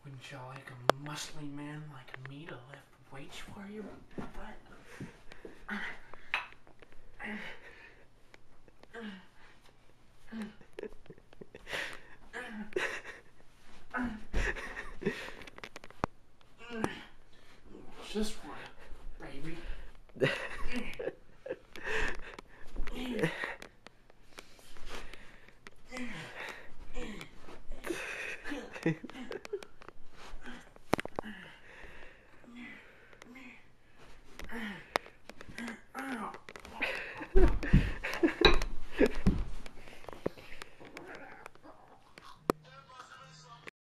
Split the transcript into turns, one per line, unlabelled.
Wouldn't you like a muscly man like me to lift weights for you? But